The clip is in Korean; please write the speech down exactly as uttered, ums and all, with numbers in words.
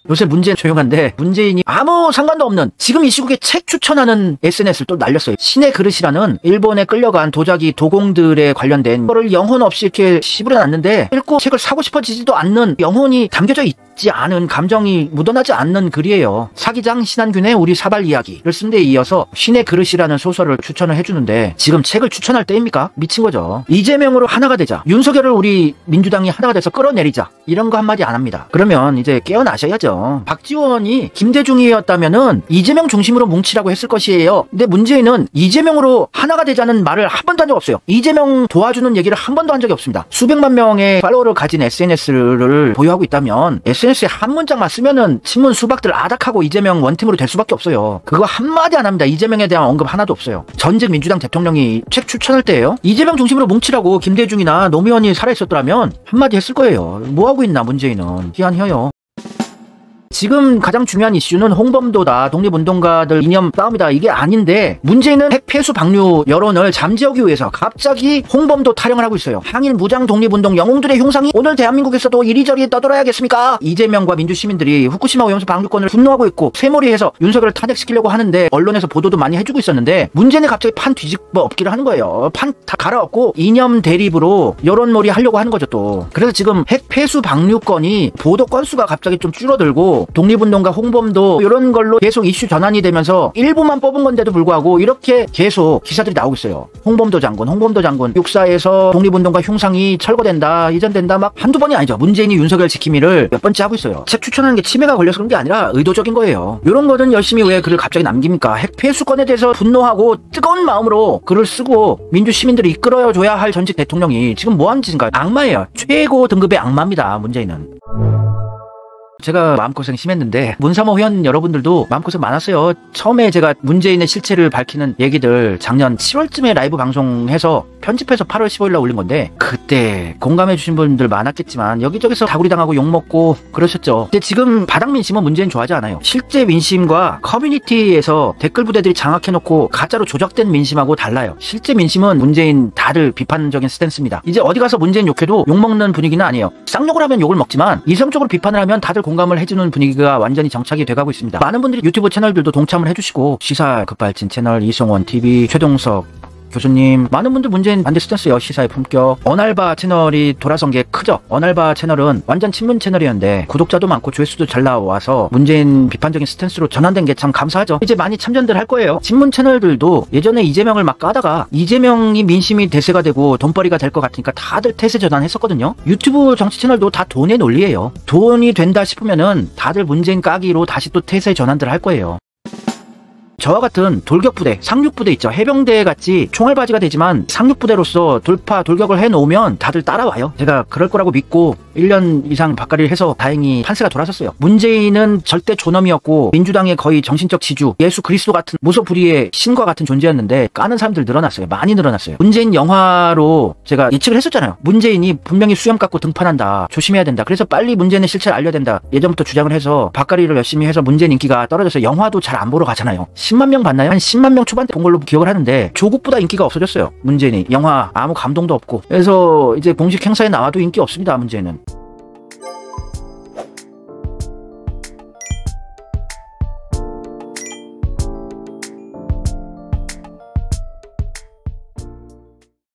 요새 문재인 조용한데 문재인이 아무 상관도 없는 지금 이 시국에 책 추천하는 에스엔에스를 또 날렸어요. 신의 그릇이라는 일본에 끌려간 도자기 도공들에 관련된 거를 영혼 없이 이렇게 씹으려놨는데 읽고 책을 사고 싶어지지도 않는 영혼이 담겨져 있지 않은 감정이 묻어나지 않는 글이에요. 사기장 신한균의 우리 사발 이야기를 쓴 데 이어서 신의 그릇이라는 소설을 추천을 해주는데 지금 책을 추천할 때입니까? 미친 거죠. 이재명으로 하나가 되자, 윤석열을 우리 민주당이 하나가 돼서 끌어내리자, 이런 거 한마디 안 합니다. 그러면 이제 깨어나셔야죠. 박지원이 김대중이었다면은 이재명 중심으로 뭉치라고 했을 것이에요. 근데 문재인은 이재명으로 하나가 되자는 말을 한 번도 한 적 없어요. 이재명 도와주는 얘기를 한 번도 한 적이 없습니다. 수백만 명의 팔로워를 가진 에스엔에스를 보유하고 있다면 에스엔에스에 한 문장만 쓰면은 신문 수박들 아닥하고 이재명 원팀으로 될 수밖에 없어요. 그거 한마디 안 합니다. 이재명에 대한 언급 하나도 없어요. 전직 민주당 대통령이 책 추천할 때예요. 이재명 중심으로 뭉치라고 김대중이나 노무현이 살아있었더라면 한마디 했을 거예요. 뭐하고 있나 문재인은. 희한해요. 지금 가장 중요한 이슈는 홍범도다, 독립운동가들 이념 싸움이다, 이게 아닌데 문재인은 핵 폐수 방류 여론을 잠재우기 위해서 갑자기 홍범도 타령을 하고 있어요. 항일 무장 독립운동 영웅들의 흉상이 오늘 대한민국에서도 이리저리 떠돌아야겠습니까? 이재명과 민주시민들이 후쿠시마 오염수 방류권을 분노하고 있고 쇠몰이해서 윤석열을 탄핵시키려고 하는데 언론에서 보도도 많이 해주고 있었는데 문재인은 갑자기 판 뒤집어 엎기를 하는 거예요. 판 다 갈아엎고 이념 대립으로 여론몰이 하려고 하는 거죠 또. 그래서 지금 핵 폐수 방류권이 보도 건수가 갑자기 좀 줄어들고 독립운동가 홍범도 이런 걸로 계속 이슈 전환이 되면서 일부만 뽑은 건데도 불구하고 이렇게 계속 기사들이 나오고 있어요. 홍범도 장군, 홍범도 장군 육사에서 독립운동가 흉상이 철거된다, 이전된다, 막 한두 번이 아니죠. 문재인이 윤석열 지킴이를 몇 번째 하고 있어요. 책 추천하는 게 치매가 걸려서 그런 게 아니라 의도적인 거예요. 이런 거는 열심히 왜 글을 갑자기 남깁니까? 핵 폐수권에 대해서 분노하고 뜨거운 마음으로 글을 쓰고 민주시민들이 이끌어줘야 할 전직 대통령이 지금 뭐 하는 짓인가요? 악마예요. 최고 등급의 악마입니다, 문재인은. 제가 마음고생 심했는데 문사모 회원 여러분들도 마음고생 많았어요. 처음에 제가 문재인의 실체를 밝히는 얘기들 작년 칠월쯤에 라이브 방송해서 편집해서 팔월 십오일날 올린 건데 그때 공감해 주신 분들 많았겠지만 여기저기서 다구리 당하고 욕먹고 그러셨죠. 근데 지금 바닥 민심은 문재인 좋아하지 않아요. 실제 민심과 커뮤니티에서 댓글 부대들이 장악해놓고 가짜로 조작된 민심하고 달라요. 실제 민심은 문재인 다들 비판적인 스탠스입니다. 이제 어디 가서 문재인 욕해도 욕먹는 분위기는 아니에요. 쌍욕을 하면 욕을 먹지만 이성적으로 비판을 하면 다들 공감을 해주는 분위기가 완전히 정착이 돼가고 있습니다. 많은 분들이 유튜브 채널들도 동참을 해주시고 시사 급발진 채널, 이송원 티비, 최동석 교수님, 많은 분들 문재인 반대 스탠스요. 시사의 품격. 언알바 채널이 돌아선 게 크죠. 언알바 채널은 완전 친문 채널이었는데 구독자도 많고 조회수도 잘 나와서 문재인 비판적인 스탠스로 전환된 게 참 감사하죠. 이제 많이 참전들 할 거예요. 친문 채널들도 예전에 이재명을 막 까다가 이재명이 민심이 대세가 되고 돈벌이가 될 것 같으니까 다들 태세 전환했었거든요. 유튜브 정치 채널도 다 돈의 논리예요. 돈이 된다 싶으면은 다들 문재인 까기로 다시 또 태세 전환들 할 거예요. 저와 같은 돌격부대, 상륙부대 있죠. 해병대 같이 총알바지가 되지만 상륙부대로서 돌파, 돌격을 해놓으면 다들 따라와요. 제가 그럴 거라고 믿고 일 년 이상 바깥을 해서 다행히 판세가 돌아섰어요. 문재인은 절대 존엄이었고 민주당의 거의 정신적 지주, 예수 그리스도 같은 무소불위의 신과 같은 존재였는데 까는 사람들 늘어났어요. 많이 늘어났어요. 문재인 영화로 제가 예측을 했었잖아요. 문재인이 분명히 수염 깎고 등판한다. 조심해야 된다. 그래서 빨리 문재인의 실체를 알려야 된다. 예전부터 주장을 해서 바깥일을 열심히 해서 문재인 인기가 떨어져서 영화도 잘 안 보러 가잖아요. 십만 명 봤나요? 한 십만 명 초반대 본 걸로 기억을 하는데 조국보다 인기가 없어졌어요. 문재인이. 영화 아무 감동도 없고. 그래서 이제 공식 행사에 나와도 인기 없습니다. 문재인은.